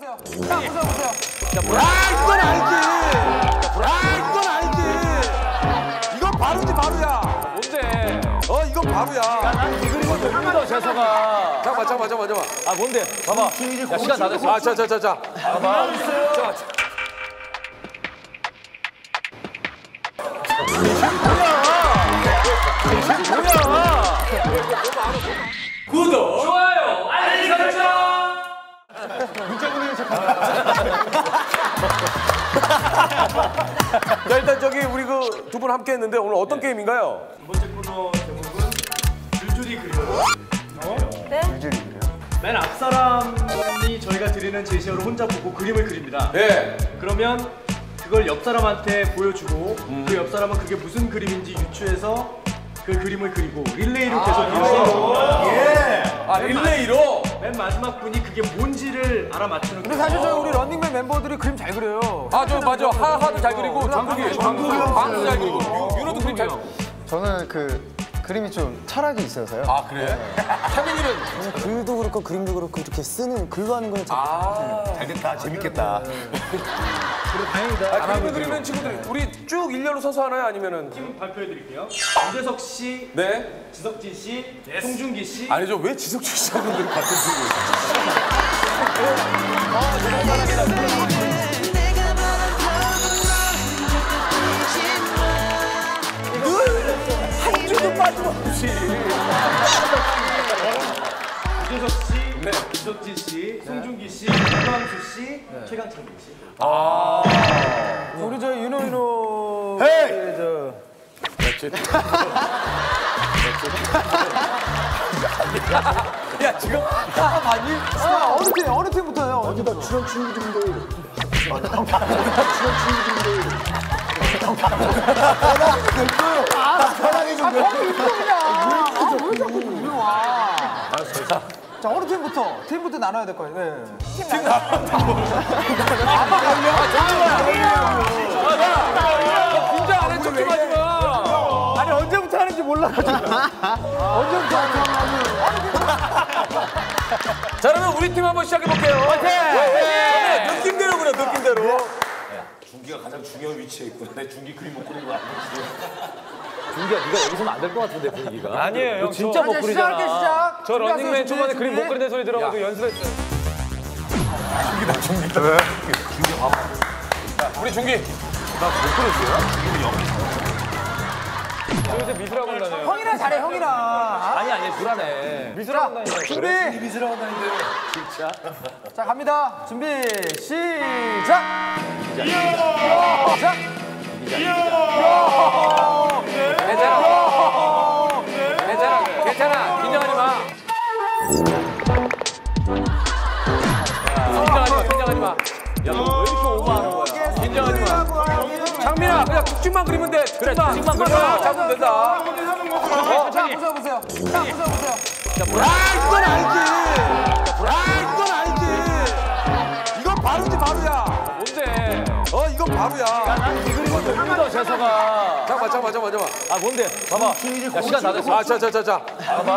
보세요. 자, 보세요. 이건 알지. 이건 알지. 이건 바로지 바로야. 뭔데? 이건 바로야. 이 그림을 못 믿어, 재석아. 잠깐만. 아, 뭔데? 봐봐. 야, 시간 다 됐어. 자. 봐봐. 구독, 좋아요, 알림 설정. 문자 보내는 척. 자, 일단 저기 우리 그 두 분 함께 했는데 오늘 어떤 게임인가요? 두 번째 코너 제목은 줄줄이 그려요. 네? 줄줄이 그려요. 맨 앞사람이 저희가 드리는 제시어를 혼자 보고 그림을 그립니다. 예. 그러면 그걸 옆 사람한테 보여주고 그 옆 사람은 그게 무슨 그림인지 유추해서 그 그림을 그리고 릴레이로 계속 릴레이로. 릴레이로. 맨 마지막 분이 그게 뭔지를 알아맞추는. 근데 사실 저희 우리 런닝맨 멤버들이 그림 잘 그려요. 저 맞아. 하하도 잘 그리고 방구도 잘 그리고 윤호도 그림 잘. 저는 그 그림이 좀 철학이 있어서요. 아 그래? 태민이는 글도 그렇고 그림도 그렇고 이렇게 쓰는 글로 하는 거는 잘 됐다. 재밌겠다. 그림을 그리는 친구들 우리 쭉 일렬로 서서 하나요? 아니면은 팀 발표해드릴게요. 유재석 씨, 네? 지석진 씨, 송중기 씨. 아니죠. 왜 지석진 씨하고들 같은 팀이에요? 한 줄도 빠짐없이. 유재석 씨, 지석진 씨, 송중기 씨, 김광수 씨, 최강창민 씨. 우리 저 윤호 헤이! 야 지금 다 많이? 어느 팀부터요? 어디다 출연 친구들인데 편하게 좀 자, 어느 팀부터 나눠야 될 거예요. 네. 긴장 안 해. 쫓겨가지 마. 아니 언제부터 하는지 몰라가지고. 언제부터 하는지. 자 그러면 우리 팀 한번 시작해볼게요. 화이팅! 느낌대로 그래, 느낌대로. 준기가 가장 중요한 위치에 있구나. 내 준기 그림 못 그리는 거 아니지? 준기야, 네가 여기서는 안 될 것 같은데, 분위기가. 아니에요, 너 진짜 못 그리잖아. 시작. 저 런닝맨 초반에 그림 못 그리는 소리 들어가지고 연습했어요. 준기다. 우리 준기. 저 요새 미술학원 다녀요. 형이랑 잘해, 형이랑. 아니, 불안해. 미술학원 다니잖아. 준비. 미술학원 다니는데. 진짜? 자, 갑니다. 준비, 시작. 시작. 괜찮아. 긴장하지 마. 긴장하지 마. 야, 너 왜 이렇게 오버하는 거야? 긴장하지 마. 창민아, 그냥 특징만 그리면 돼. 그래, 특징만 그려. 잡으면 된다. 자, 보세요. 이건 알지. 이건 알지. 이건 바로지 바로야. 뭔데? 이건 바로야. 이 그림을 못 믿어, 재석아. 잠깐만. 아, 뭔데? 봐봐. 야, 시간 다 됐어. 자. 봐봐.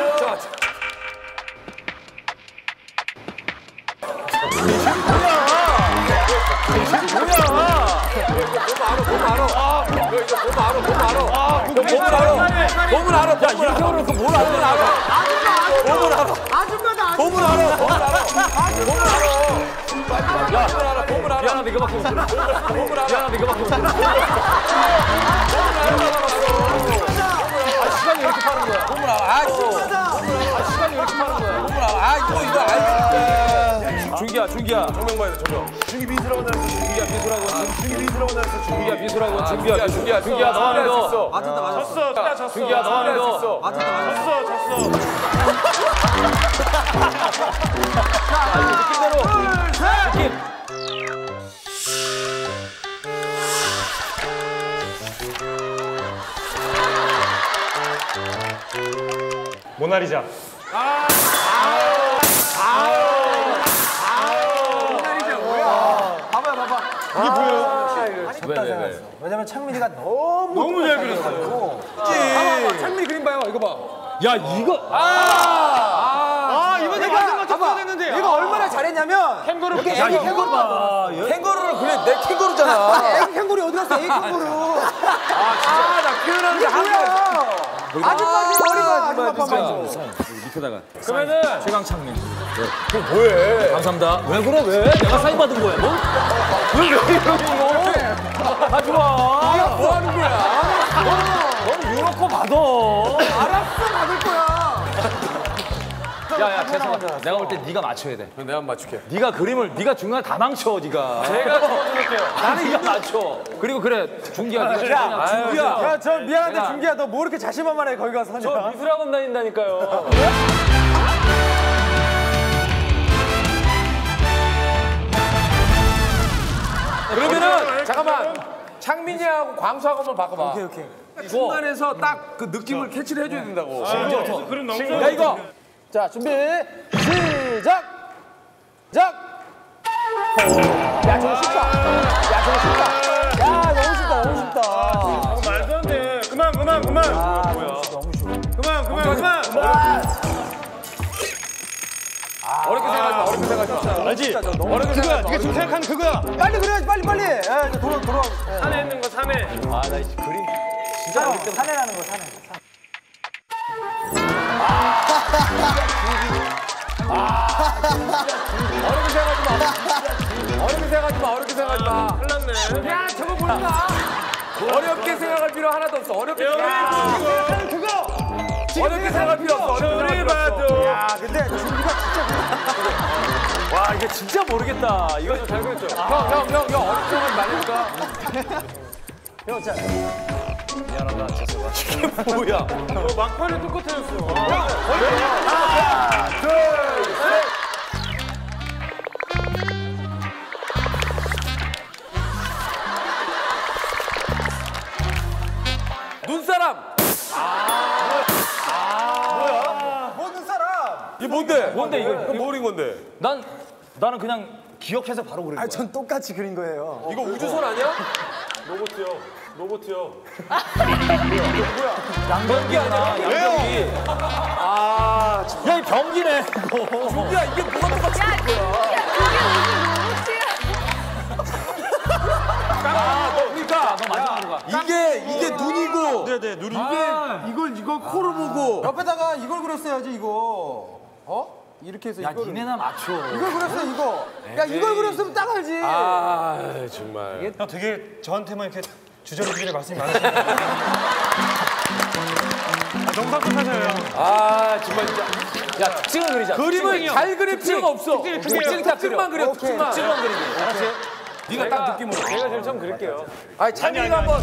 몸을 알아. 야, 이렇게 어려워서 뭘 알아? 미안한데 이거밖에 못 들어. 시간이 왜 이렇게 빠른 거야? 몸을 알아. 시간이 왜 이렇게 빠른 거야? 몸을 알아. 이거 알지. 준기야. 정명 봐야 돼, 정명. 준기 미술학원 다녔어. 준기야, 미술학원. 준기 미술학원 다녔어. 준기야, 미술학원. 준기야, 준기야, 너 안에 너. 맞췄어. 준기야, 너 안에 너. 졌어. 느낌대로. 느낌. 모나리자. 봐봐. 이게 보여요? 왜? 왜냐면 창민이가 너무 잘 그렸어요. 창민이 그림 봐요. 이거 봐. 야, 이거. 이번에 맞은 거 쳤어야 잘했는데. 얘가 얼마나 잘했냐면 캥거루 애기 캥거루 봐. 캥거루를 그래 내 캥거루잖아. 애기 캥거루 어디 갔어? 애기 캥거루. 나 표현하는 게 한거 아줌마지 머리가 밑에다가. 그러면은 최강창민. 뭐해? 감사합니다. 왜 그래 왜? 내가 사인 받은 거야. 너? 왜 이러는 거? 하지 마. 뭐 하는 거야? 넌 유럽 거 받아. 알았어 받을 거야. 야야 죄송하다. 내가 볼 때 네가 맞춰야 돼. 그럼 내가 한번 맞출게. 네가 그림을 네가 중간에 다 망쳐 네가. 제가 도와줄게요. 나는 네가 맞춰. 그리고 그래 준기야. 네가 준기야. 야, 저 미안한데 준기야, 너 뭐 이렇게 자신만만해 거기 가서 하냐? 저 미술학원 다닌다니까요. 그러면은 잠깐만. 창민이하고 광수하고 한번 바꿔봐. 오케이. 중간에서 딱 그 느낌을 캐치를 해줘야 된다고. 야, 이거. 자, 준비. 시작. 시작. 야, 저거 쉽다. 야, 저거 쉽다. 야, 너무 쉽다. 너무 쉽다. 말도 안 돼. 그만. 아, 뭐야. 너무 쉬워. 그만. 어렵게 생각하지 마. 알지? 어렵게 생각하지 마. 네가 지금 생각하는 그거야. 빨리 그래야지, 빨리. 야, 이제 돌아. 산에 있는 거 산에. 사내라는 거, 사내. 어렵게 생각하지 마. 큰일났네. 야, 저거 모른다. 어렵게 생각할 필요 하나도 없어. 어렵게 생각할 필요 없어. 저리 봐도. 야, 근데 준비가 진짜 와 이게 진짜 모르겠다. 이거 좀 잘 그렸죠. 형, 어렵게 생각하지 말라니까. 형, 자. 뭐야? 막판에 똑같아졌어. 눈사람. 모든 사람. 이게 뭔데? 뭔데 이거? 뭐 그린 건데? 나는 그냥 기억해서 바로 그린 거야. 전 똑같이 그린 거예요. 이거 우주선 아니야? 로봇이요. 양변기 아니야? 양변기. 야, 이 변기네. 야, 이게 뭐가 똑같이 그린 거야? 그러니까 너 마지막으로 가. 이게 눈이고 네네 눈이. 이걸 코를 보고 옆에다가 이걸 그렸어야지, 이거. 어? 이렇게 해서 야, 이걸. 니네나 맞춰. 이걸 그렸어, 이거. 야, 이걸 그렸으면 딱 알지. 정말. 형 되게 저한테만 이렇게 주저리주저리 말씀이 많으시네요. 너무 깜깜하세요 형. 정말 진짜. 야, 특징을 그리자. 그림을 잘 그릴 필요가 없어. 특징만 그려. 특징만. 특징만 그리기. 알았지? 네가 딱 느낌으로. 내가 제일 처음 그릴게요. 아니, 창민이가 한번.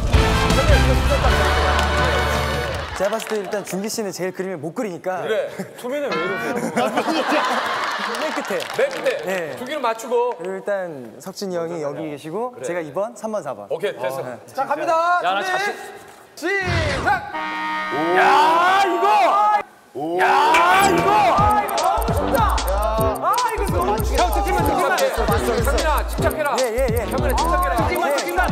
제가 봤을 때 일단 준기 씨는 제일 그림을 못 그리니까. 그래. 초면에 왜 이러세요? 맨 끝에. 맨 끝에. 네. 주기를 맞추고. 그리고 일단 석진이 형이 여기 계시고 제가 2번, 3번, 4번. 오케이, 됐어. 자, 갑니다. 야, 나 준비. 자신. 시작. 야, 이거! 너무 쉽다. 이거 너무 쉽다. 형, 특징만. 창민아, 침착해라. 예. 창민아, 침착해라. 특징만.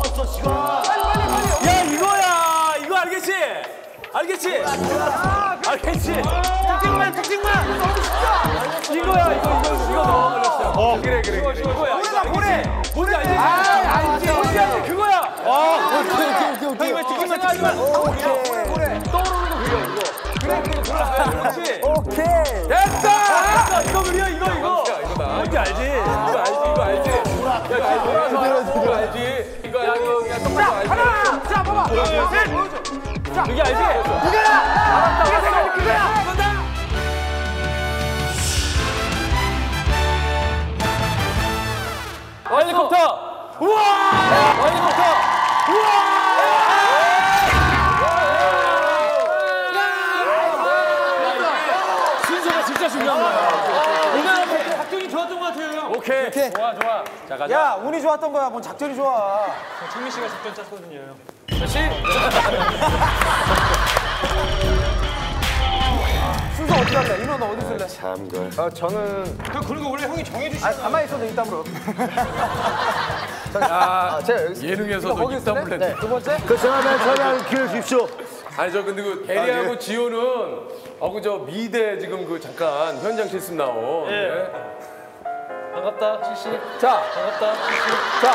야, 이거야! 이거 알겠지? 알겠지? 알겠지? 특징만! 이거야, 이거 너무 걸렸어. 그래. 이거야. 고래. 뭔지 알지? 알지. 뭔지 알지? 그거야! 오케이. 형이 왜 특징만 생각하지 마. 고래. 떠오르는 거 그려, 이거. 그렇지? 오케이. 됐다! 이거 그려, 이거. 뭔지 알지? 이거 알지? 이거 알지? 이거 똑같이 알지? 하나. 자, 봐봐. 이게 알지? 이거야. 이게 생각이 그거야. 헬리콥터! 우와! 헬리콥터! 순서가 진짜 중요한 거야. 오늘 작전이 좋았던 것 같아요, 형. 오케이. 좋아. 자, 가자. 야, 운이 좋았던 거야. 뭔 작전이 좋아. 창민 씨가 작전 짰거든요. 순서 어떻게 할래? 인원 어디 쓸래? 저는 형 그리고 원래 형이 정해주시. 가만히 있어도 입담으로. 제가 여기 예능에서도 입담을 냈네. 두 번째? 그 전화면 전화를 기울여 주십시오. 아니 저 근데 그 게리하고 지효는 그저 미대 지금 그 잠깐 현장 실습 나온. 네. 반갑다, CC. 자, 반갑다, CC. 자.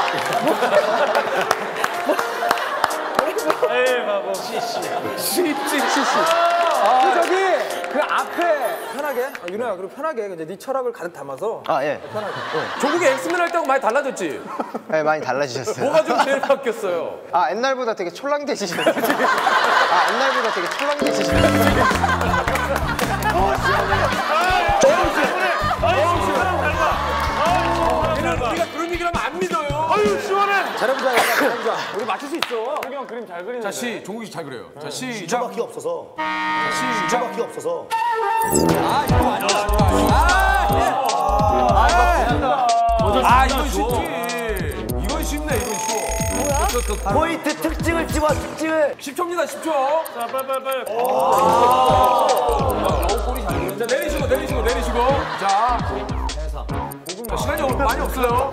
에이, 바보. CC. 저기 그 앞에 편하게 윤호야 그리고 편하게 이제 네 철학을 가득 담아서 아 예. 조국이 엑스맨 할 때하고 많이 달라졌지? 네, 많이 달라지셨어요. 뭐가 좀 제일 바뀌었어요? 아 옛날보다 되게 촐랑대지셨어요. 아 옛날보다 되게 촐랑대지셨어요. 우리가 그런 얘기를 하면 안 믿어요. 잘해보자. 우리 맞출 수 있어. 형 그림 잘 그리는데. 자, 종국이 씨 잘 그래요. 자, 시작. 수밖에 없어서. 시작. 수밖에 없어서. 이건 쉽지. 이건 쉽네, 이건 쉬워. 포인트 특징을 집어 특징을. 10초입니다, 10초. 자, 빨리. 자, 내리시고. 자, 시간이 많이 없어요.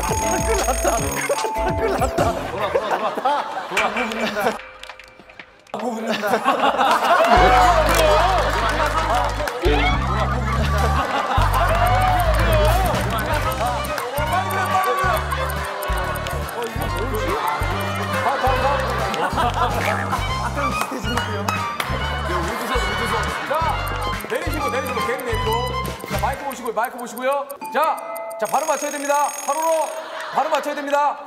자, 내리시고, 괜히 내리고. 자, 마이크 보시고요. 자, 바로 맞춰야 됩니다. 바로 맞춰야 됩니다.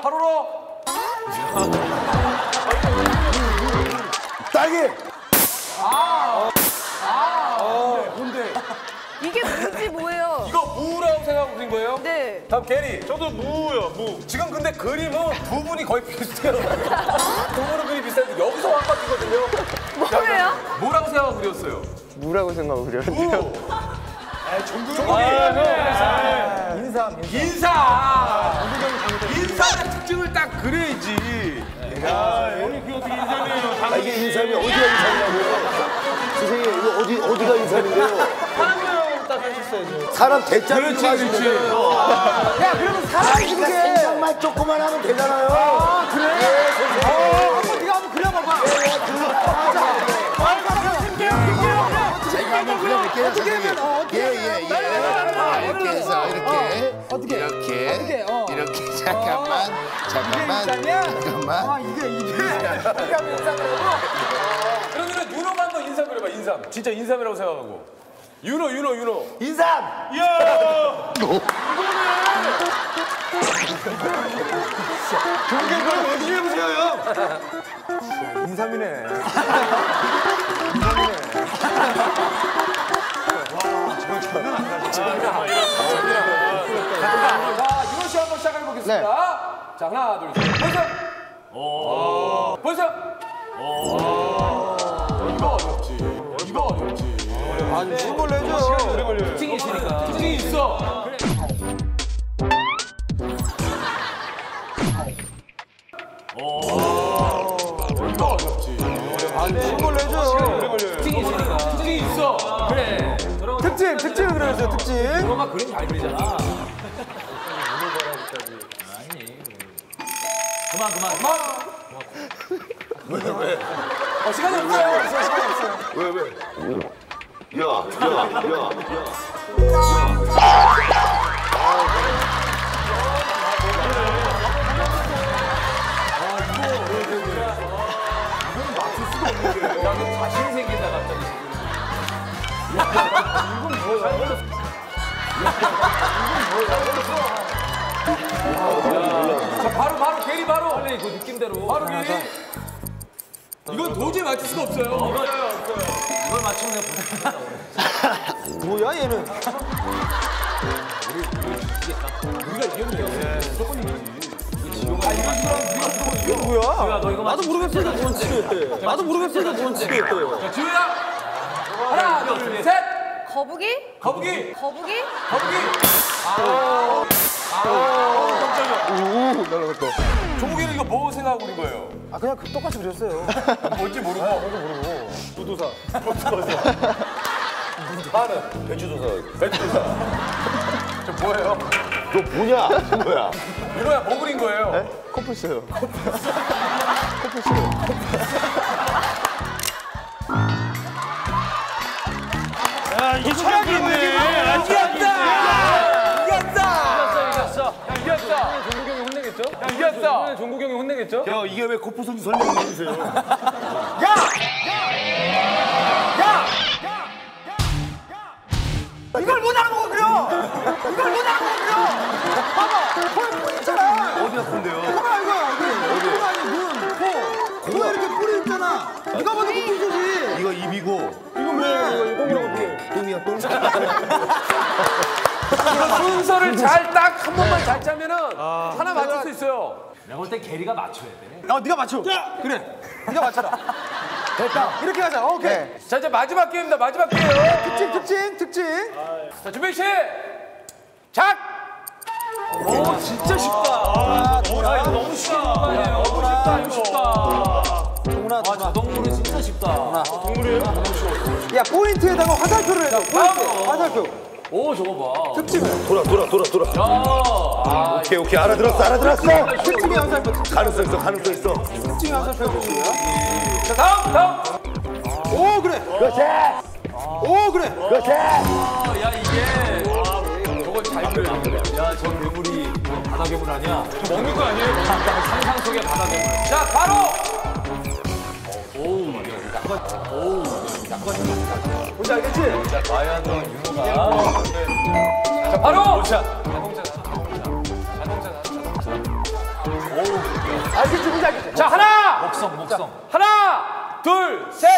딸기. 뭔데? 이게 뭔지 뭐예요? 이거 무라고 생각하고 그린 거예요? 네. 다음 게리. 저도 무요, 무. 지금 근데 그림은 두 분이 거의 비슷해요. 두 분은 그림이 비슷한데 여기서 확 바뀌거든요. 뭐예요? 뭐라고 생각하고 그렸어요? 무라고 생각하고 그렸는데요. 인삼의 특징을 딱 그려야지. 이게 인삼이 어디가 인삼이냐고요? 선생님 이거 어디가 인삼인데요? 사람 대자를 좀 하시잖아요. 야 그러면 사람이 그게. 생각만 조금만 하면 되잖아요. 그래? 한번 네가 한번 그려봐봐. 제가 한번 그려볼게요, 선생님. 이렇게 해서 이렇게 잠깐만. 그러면 윤호가 한번 인삼 그려봐. 인삼. 진짜 인삼이라고 생각하고. 윤호. 인삼. 인삼이네. 자, 윤호 씨 한번 시작해 보겠습니다. 자, 하나, 둘, 셋. 벌써. 이거 어렵지. 아니 신고를 해줘. 특징이 있으니까. 특징이 있어. 그래. 이거 어렵지. 아니 신고를 해줘. 특징이 있으니까. 특징이 있어. 그래. 특징을 그려주세요. 특징. 너가 그림 잘 그리잖아. 그만. 시간이 없어요. 왜? 야. 자신 생긴다 갑자기. 자, 바로 게리 바로. 빨리 그 느낌대로. 바로 게리. 이건 도저히 맞출 수가 없어요. 이걸 맞추면 내가 보내준다고. 뭐야 얘는? 이거 뭐야? 야, 너 이거 나도 모르겠어. 뭔 치겠대. 나도 모르겠어. 뭔 치겠대. 자, 지효야. 하나, 둘, 셋. 거북이? 거북이. 종국이는 이거 뭐 생각하고 그린 거예요? 아 그냥 그 똑같이 그렸어요. 뭔지 모르고. 두두사. 하는 배추도사. 저 뭐예요? 너 뭐야? 윤호야, 뭐 그린 거예요? 코뿔소요. 야, 이게 철학이 있네. 이겼다! 종국이 형이 혼내겠죠? 이겼어! 종국이 형이 혼내겠죠? 야, 이게 왜 코프손지 설명해 주세요. 이걸 못 알아보고 그려. 이걸 못 알아보고 그려. 봐봐. 코에 뿌리 있잖아. 어디 아픈데요? 봐봐 이거. 코가 아니 눈, 코. 코에 이렇게 뿌리 있잖아. 누가 봐도 코뿔소지. 이거 입이고. 이거 왜? 이거 똥이라고 그래. 똥이야, 똥. 이거 순서를 잘 딱 한 번만 잘 짜면은 하나 맞출 수 있어요. 내가 볼 땐 게리가 맞춰야 돼. 네가 맞춰. 그래. 네가 맞춰라. 됐다. 이렇게 하자. 오케이. 자, 이제 마지막 게임입니다. 마지막 게임. 특징. 자, 준비 시! 작! 오, 진짜 쉽다. 이거 너무 쉬운 거 아니에요? 너무 쉽다, 이거 쉽다. 동훈아. 저 동물은 진짜 쉽다. 야 포인트에다가 화살표를 해줘. 포인트. 화살표. 오, 저거 봐. 특징을. 돌아. 오케이, 알아들었어. 특징의 화살표. 가능성 있어. 특징의 화살표 해주시고요. 자, 다음! 오 그래. 그렇지. 오 그래. 그렇지. 야, 이게. 저걸 잘 그려. 야, 저 괴물이 바다 괴물 아니야? 먹는 거 아니에요? 상상 속의 바다 괴물. 자, 바로! 뭔지 알겠지? 과연 윤호가. 자, 바로! 알겠지? 뭔지 알겠지? 자, 하나! 목성. 하나! 둘, 셋!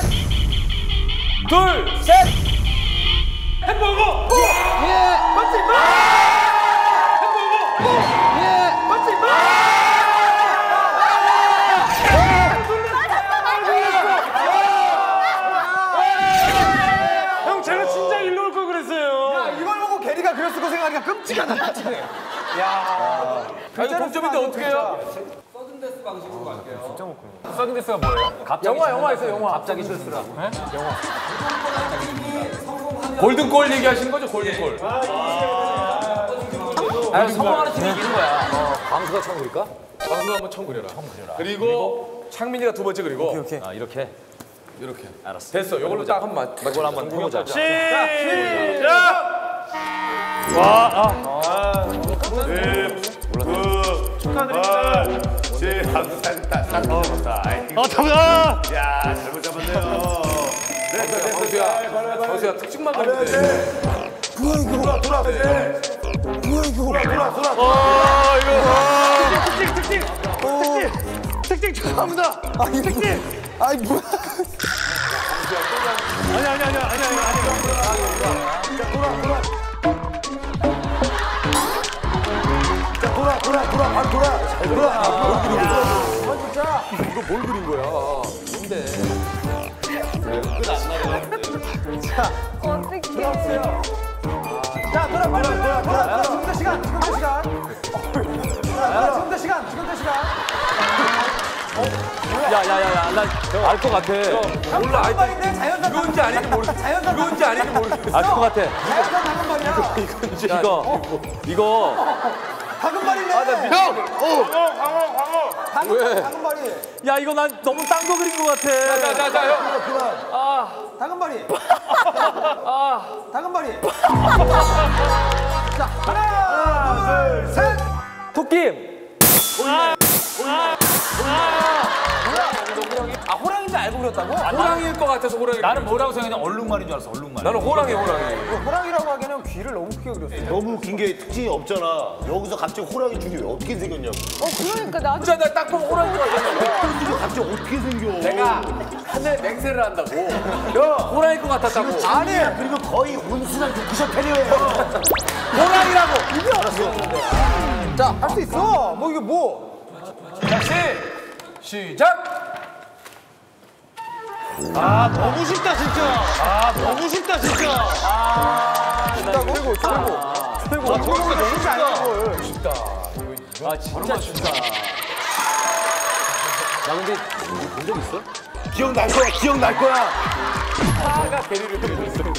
햄버거! 예. 맞지? 햄버거! 예. 맞지? 형, 제가 진짜 일로 올 걸 그랬어요. 이걸 보고 게리가 그렸을 거 생각하니까 끔찍하다. 아, 이거 동점인데 어떻게 해요? 서든데스가 뭐예요? 영화 있어요, 영화. 갑자기 실수라고. 골든골 얘기하시는 거죠, 골든골? 성공하는 팀이 이기는 거야. 광수가 처음 그릴까? 방송 한번 처음 그려라. 그리고 창민이가 두 번째 그리고. 오케이. 아, 이렇게. 이렇게. 알았어. 됐어. 이걸로 딱 한 번 이걸 한번 해보자. 야, 잘못 잡았네요. 정수야 특징만 그리면 돼. 특징 죄송합니다. 특징. 아이 뭐야? 어떡해. 자, 돌아 빨리 돌아. 지금부터 시간. 자, 지금부터 시간. 야야야야, 나 알 것 같아. 몰라. 당근발인데 자연산 이건지 아닌지 모르겠어. 자연산 이건지 아닌지 모르겠어. 알 것 같아. 자연산 당근발이야. 이거. 당근발이네. 당근발이. 야, 이거 난 너무 딴 거 그린 것 같아. 자, 형. 당근발이. 당근발이. 자, 하나, 둘, 셋. 토끼. 아, 호랑이인지 알고 그렸다고? 호랑이일 것 같아서 호랑이. 나는 뭐라고 생각했냐? 얼룩말인 줄 알았어. 얼룩말. 나는 호랑이. 호랑이라고 하기에는 귀를 너무 크게 그렸어. 너무 긴 게 특징이 없잖아. 여기서 갑자기 호랑이 줄이 왜 어떻게 생겼냐고. 그러니까 나도 진짜 나딱 보고 호랑이 것 같아. 이게 갑자기 어떻게 생겨. 내가 하늘 맹세를 한다고. 호랑이 것 같았다고. 아니, 그리고 거의 온순한 구셔테리어예요. 호랑이라고. 자, 할 수 있어. 뭐 이게 뭐? 자, 시작. 너무 쉽다, 진짜. 너무 쉽다, 진짜. 최고. 저거 너무 쉽다. 아, 진짜 쉽다. 나 근데 본 적 있어? 기억날 거야. 하가 대리를 그려줬어.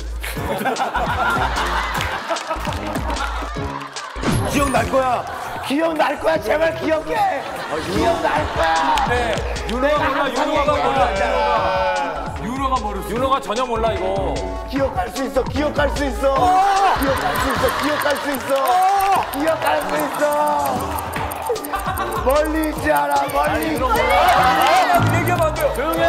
기억날 거야. 제발 기억해. 기억날 거야. 네. 윤호가 몰라. 윤호가 윤호가 윤호가 전혀 몰라 이거. 기억할 수 있어. 기억할 수 있어. 기억할 수 있어. 기억할 수 있어. 기억할 수 있어. 멀리 있지 않아. 멀리 있지 않아. 얘기하면 안 돼요. 조용해.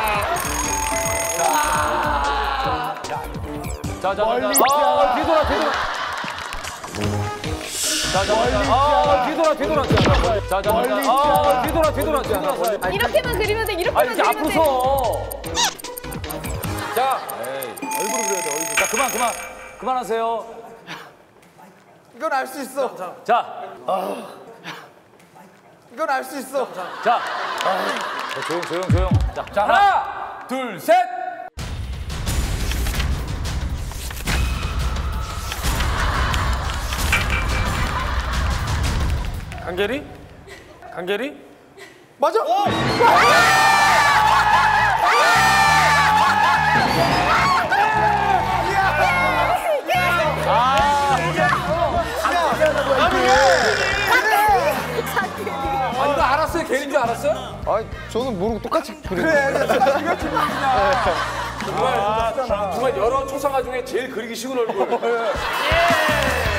자. 멀리 있지 않아. 뒤돌아. 자. 뒤돌아. 자. 멀리 있지 않아. 뒤돌아. 이렇게만 그리면 돼. 아 이렇게만 이렇게 그리면 앞으로 돼. 서. 자. 얼굴을 그려야 돼. 얼굴. 자 그만하세요. 이건 알 수 있어. 자. 이건 알 수 있어. 자. 조용. 자, 하나, 둘, 셋. 강계리? 맞아. 아, 이거 알았어요? 걔인 줄 알았어요? 아, 저는 모르고 똑같이 그린 정말 여러 초상화 중에 제일 그리기 쉬운 얼굴.